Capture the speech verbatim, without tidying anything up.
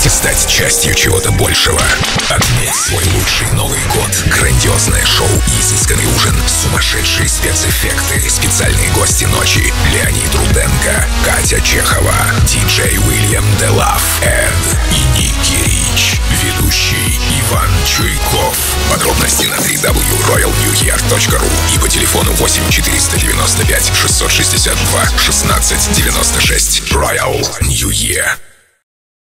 Хотите стать частью чего-то большего? Отметь свой лучший Новый год. Грандиозное шоу, изысканный ужин, сумасшедшие спецэффекты, специальные гости ночи: Леонид Руденко, Катя Чехова, диджей Уильям Делав и Ники Рич, ведущий Иван Чуйков. Подробности на дабл ю дабл ю дабл ю точка роял нью йорк точка ру и по телефону восемь четыреста девяносто пять шестьсот шестьдесят два шестнадцать девяносто шесть. Royal New Year.